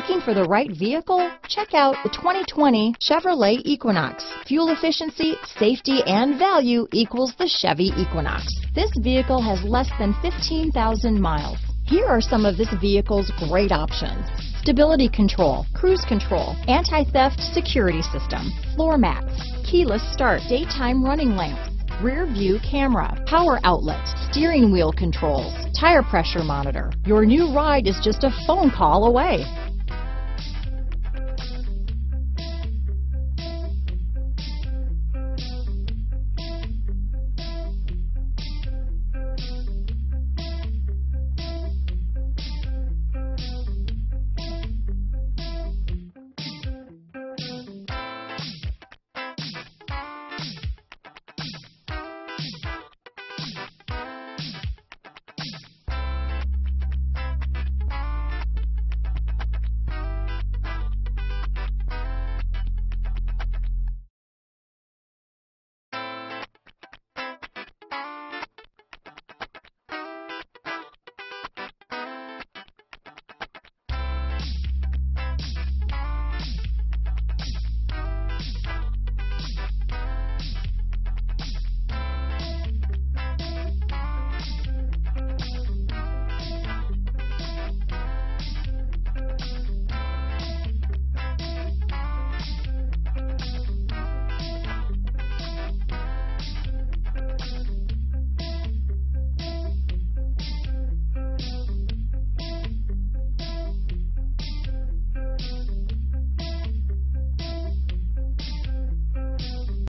Looking for the right vehicle? Check out the 2020 Chevrolet Equinox. Fuel efficiency, safety, and value equals the Chevy Equinox. This vehicle has less than 15,000 miles. Here are some of this vehicle's great options: stability control, cruise control, anti-theft security system, floor mats, keyless start, daytime running lamps, rear view camera, power outlet, steering wheel controls, tire pressure monitor. Your new ride is just a phone call away.